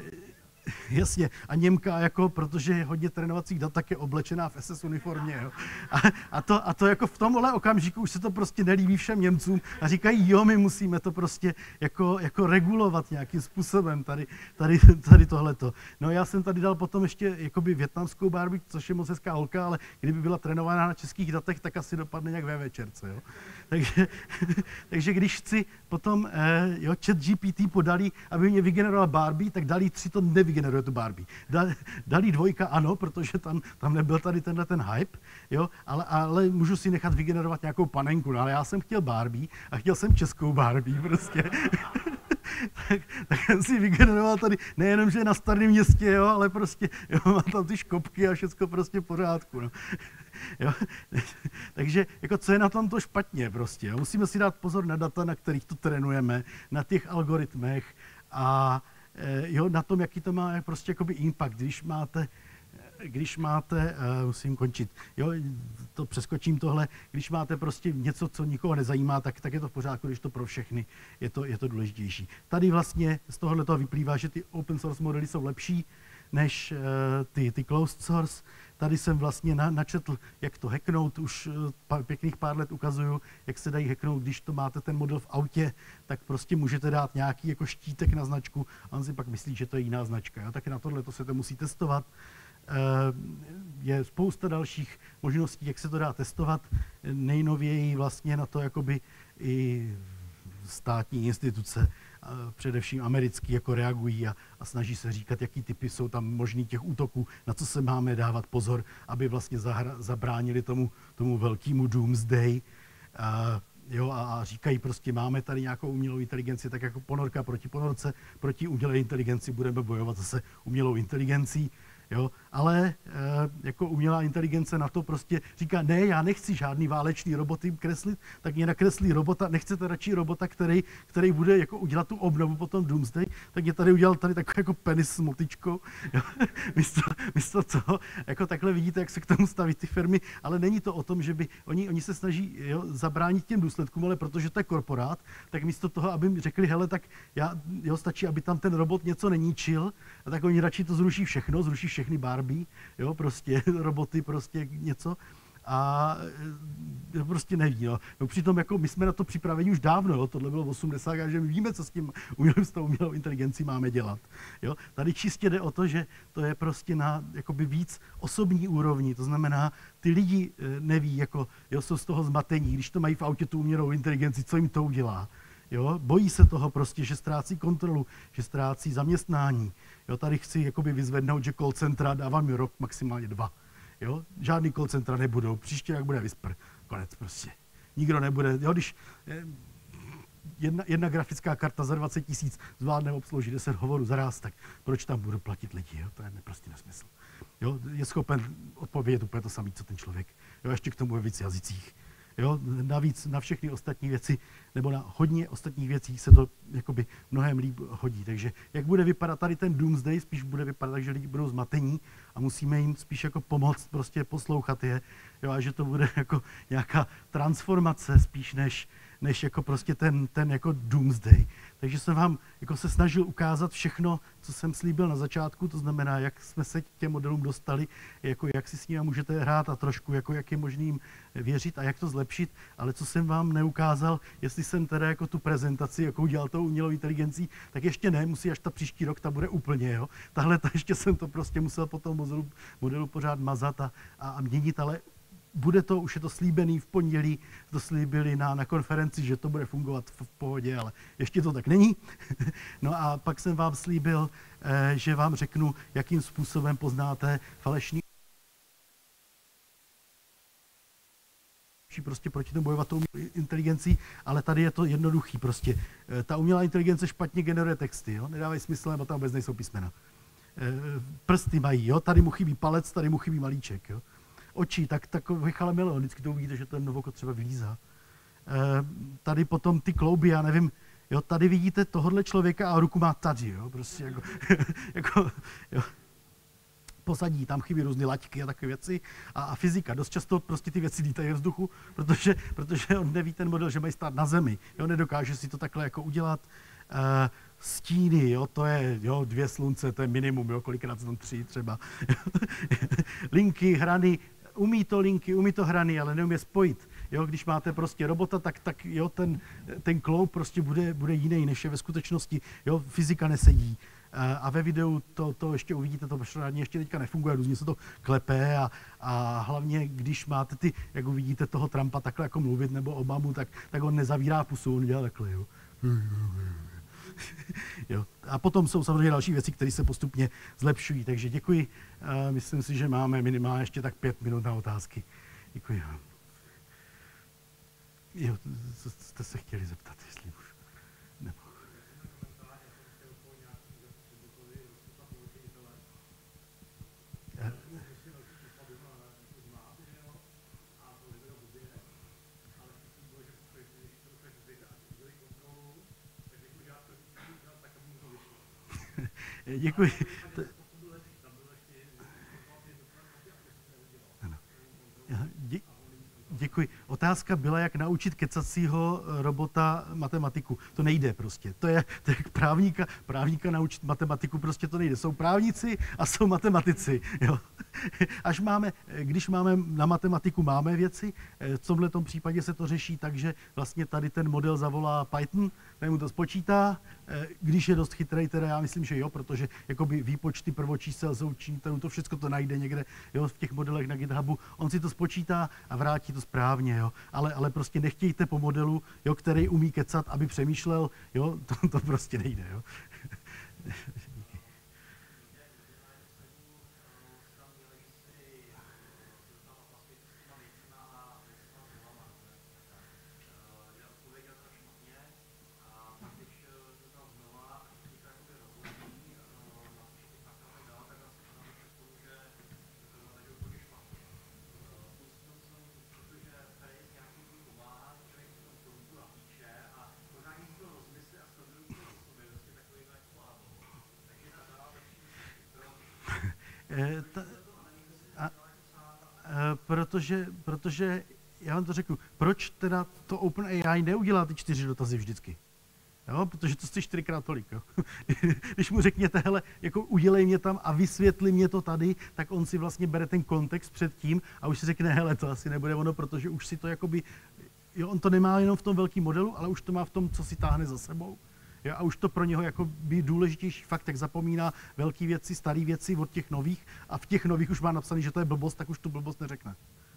jasně, a Němka, jako, protože je hodně trénovacích dat, tak je oblečená v SS uniformě. Jo. A to jako v tomhle okamžiku už se to prostě nelíbí všem Němcům a říkají, jo, my musíme to prostě jako regulovat nějakým způsobem, tady tohleto. No já jsem tady dal potom ještě jakoby vietnamskou Barbie, což je moc hezká holka, ale kdyby byla trénovaná na českých datech, tak asi dopadne nějak ve večerce. Jo. takže když chci potom ChatGPT podali, aby mě vygeneroval Barbie, tak DALL-E 3 to nevygeneruje tu Barbie. DALL-E 2 ano, protože tam nebyl tady tenhle ten hype, jo, ale můžu si nechat vygenerovat nějakou panenku, no, ale já jsem chtěl Barbie a chtěl jsem českou Barbie prostě. tak jsem si vygeneroval tady, nejenom, že je na Starém Městě, jo, ale prostě jo, má tam ty škopky a všechno prostě v pořádku. No. Jo. Takže jako co je na tom to špatně prostě. Jo. Musíme si dát pozor na data, na kterých to trénujeme, na těch algoritmech a jo, na tom, jaký to má prostě jakoby impact, když máte, musím končit, jo, to přeskočím tohle, když máte prostě něco, co nikoho nezajímá, tak je to v pořádku, když to pro všechny je to důležitější. Tady vlastně z tohohle toho vyplývá, že ty open source modely jsou lepší než ty closed source. Tady jsem vlastně načetl, jak to hacknout, už pěkných pár let ukazuju, jak se dají hacknout, když to máte ten model v autě, tak prostě můžete dát nějaký jako štítek na značku a on si pak myslí, že to je jiná značka. Jo? Tak na tohle to se to musí testovat. Je spousta dalších možností, jak se to dá testovat. Nejnověji vlastně na to jakoby i státní instituce, především americký, jako reagují a snaží se říkat, jaký typy jsou tam možný těch útoků, na co se máme dávat pozor, aby vlastně zabránili tomu velkému doomsday. Jo, a říkají prostě, máme tady nějakou umělou inteligenci, tak jako ponorka proti ponorce, proti umělé inteligenci budeme bojovat zase umělou inteligencí. Jo, ale jako umělá inteligence na to prostě říká, ne, já nechci žádný válečný roboty kreslit, tak mě nakreslí robota, nechcete radši robota, který bude jako udělat tu obnovu potom Doomsday, tak mě tady udělal tady takový jako penis s motičkou, jo, místo toho, jako takhle vidíte, jak se k tomu staví ty firmy, ale není to o tom, že by oni se snaží zabránit těm důsledkům, ale protože to je korporát, tak místo toho, aby mi řekli, hele, tak stačí, aby tam ten robot něco neníčil, a tak oni radši to zruší všechny Barbie, jo, prostě roboty, prostě něco a prostě neví, no. No přitom jako my jsme na to připraveni už dávno, jo, tohle bylo v 80, a že my víme, co s tou umělou inteligencí máme dělat, jo. Tady čistě jde o to, že to je prostě na jakoby víc osobní úrovni, to znamená, ty lidi neví, jako, jo, jsou z toho zmatení, když to mají v autě tu umělou inteligenci, co jim to udělá. Jo, bojí se toho prostě, že ztrácí kontrolu, že ztrácí zaměstnání. Jo, tady chci jakoby vyzvednout, že call centra dávám mi rok, maximálně 2. Jo, žádný call centra nebudou, příště jak bude Whisper, konec prostě. Nikdo nebude, jo, když jedna grafická karta za 20 000 zvládne obsloužit 10 hovorů za ráz, tak proč tam budu platit lidi, jo, to je prostě nesmysl. Jo, je schopen odpovědět úplně to samé, co ten člověk. Jo, ještě k tomu ve víc jazycích. Jo, navíc na všechny ostatní věci, nebo na hodně ostatních věcí se to jakoby mnohem líp hodí. Takže jak bude vypadat tady ten Doomsday, spíš bude vypadat tak, že lidi budou zmatení a musíme jim spíš jako pomoct prostě poslouchat je. Jo, a že to bude jako nějaká transformace spíš než jako prostě ten jako Doomsday. Takže jsem vám jako se snažil ukázat všechno, co jsem slíbil na začátku, to znamená, jak jsme se k těm modelům dostali, jako jak si s nimi můžete hrát a trošku, jako jak je možný jim věřit a jak to zlepšit, ale co jsem vám neukázal, jestli jsem teda jako tu prezentaci, jakou dělal tou umělou inteligencí, tak ještě ne, musí až ta příští rok, ta bude úplně, jo. Tahle ještě jsem to prostě musel po tom modelu pořád mazat a měnit, ale bude to, už je to slíbený v pondělí, to slíbili na konferenci, že to bude fungovat v pohodě, ale ještě to tak není. No a pak jsem vám slíbil, že vám řeknu, jakým způsobem poznáte falešný. Prostě proti tomu bojovat tou inteligencí, ale tady je to jednoduchý prostě. Ta umělá inteligence špatně generuje texty, jo? Nedávají smysl, nebo tam vůbec nejsou písmena. Prsty mají, jo? Tady mu chybí palec, tady mu chybí malíček, jo? Oči, tak takový chalameleon, vždycky to uvidíte, že ten novoko třeba vylízá. Tady potom ty klouby, já nevím, jo, tady vidíte tohohle člověka a ruku má tady, jo, prostě jako jo. Posadí, tam chybí různé laťky a takové věci a fyzika. Dost často prostě ty věci lítají v vzduchu, protože on neví ten model, že mají stát na zemi, jo, nedokáže si to takhle jako udělat. Stíny, jo, to je, jo, 2 slunce, to je minimum, jo, kolikrát tam 3 třeba. Linky, hrany, umí to linky, umí to hrany, ale neumí je spojit. Jo, když máte prostě robota, tak jo, ten kloub prostě bude jiný, než je ve skutečnosti. Jo, fyzika nesedí. A ve videu to ještě uvidíte, to pořádně ještě teďka nefunguje, různě se to klepe a hlavně, když máte jak uvidíte toho Trumpa takhle jako mluvit, nebo Obamu, tak on nezavírá pusu, on dělá takhle, jo. Jo. A potom jsou samozřejmě další věci, které se postupně zlepšují. Takže děkuji. Myslím si, že máme minimálně ještě tak 5 minut na otázky. Děkuji vám. Jo, co jste se chtěli zeptat, jestli už. Nebo. Děkuji. Děkuji. Otázka byla, jak naučit kecacího robota matematiku. To nejde prostě. To je jak právníka naučit matematiku, prostě to nejde. Jsou právníci a jsou matematici. Jo. Když máme na matematiku máme věci, v tomhletom případě se to řeší tak, že vlastně tady ten model zavolá Python, ten mu to spočítá, když je dost chytrý, teda já myslím, že jo, protože jakoby výpočty prvočísel, součinitelů, to všechno to najde někde, jo, v těch modelech na GitHubu, on si to spočítá a vrátí to správně, jo. Ale prostě nechtějte po modelu, jo, který umí kecat, aby přemýšlel, jo, to prostě nejde, jo. Protože já vám to řeknu, proč teda to OpenAI neudělá ty 4 dotazy vždycky? Jo, protože to stojí 4krát tolik. Jo. Když mu řekněte, hele, jako udělej mě tam a vysvětli mě to tady, tak on si vlastně bere ten kontext před tím a už si řekne, hele, to asi nebude ono, protože už si to jakoby, jo, on to nemá jenom v tom velkém modelu, ale už to má v tom, co si táhne za sebou. Jo, a už to pro něho jako by důležitější fakt, jak zapomíná velké věci, staré věci od těch nových a v těch nových už má napsaný, že to je blbost, tak už tu blbost neřekne.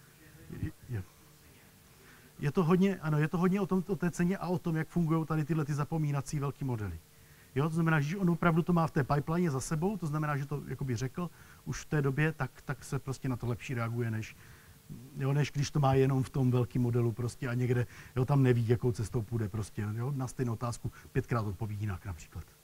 Je to hodně o té ceně a o tom, jak fungují tady tyhle ty zapomínací velký modely. Jo, to znamená, že on opravdu to má v té pipeline za sebou, to znamená, že to jakoby řekl už v té době, tak se prostě na to lepší reaguje, než když to má jenom v tom velkém modelu prostě a někde, jo, tam neví, jakou cestou půjde prostě, jo, na stejnou otázku 5krát odpoví jinak například.